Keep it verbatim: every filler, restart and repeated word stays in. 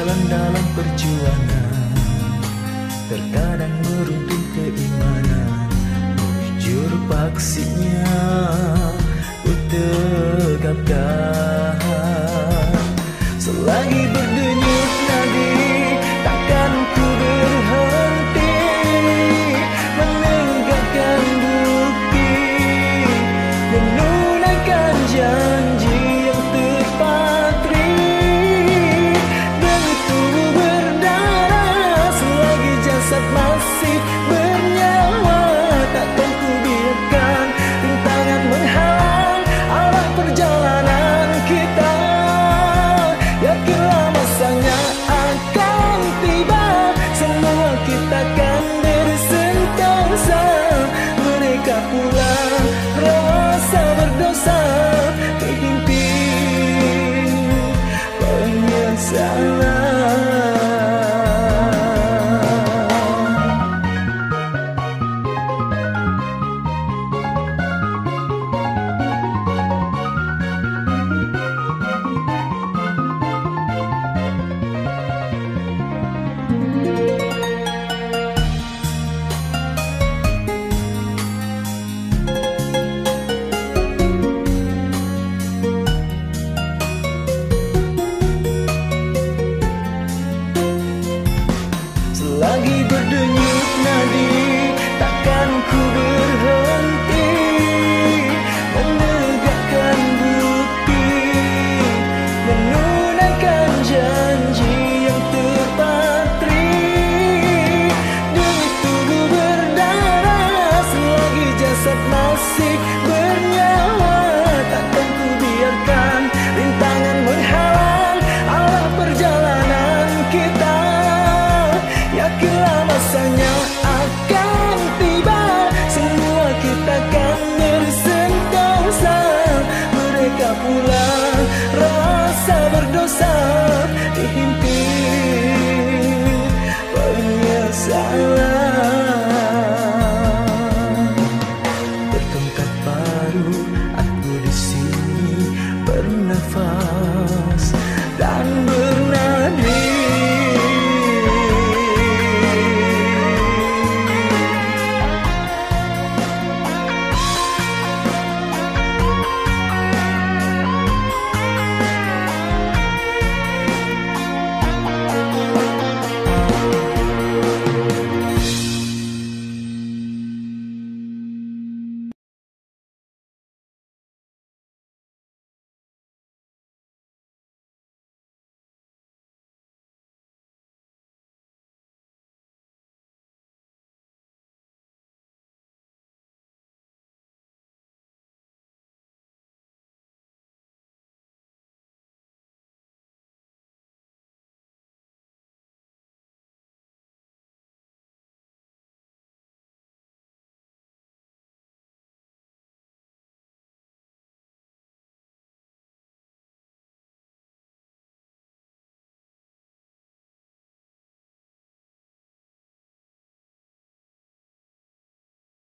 berjalan dalam perjuangan, terkadang meruntuh keimanan. Jujur paksinya ku tegapkan. Selagi berdenyut nadi, takkan ku berhenti menegakkan bukti, menunaikan janji yang terpatri. Demi tubuh berdarah, selagi jasad masih bernyawa, takkan ku biarkan rintangan menghalang arah perjalanan kita. Yakinlah masanya akan tiba, semua kita akan bersentosa. Mereka pulang rasa berdosa, terhimpit penyesalan. Selagi berdenyut nadi, takkan ku berhenti menegakkan bukti, menunaikan janji yang terpatri. Demi tubuh berdarah, selagi jasad masih bernyawa, takkan ku biarkan rintangan menghalang arah perjalanan kita. Yakinlah masanya akan tiba, semua kita akan bersentosa. Mereka pulang rasa berdosa,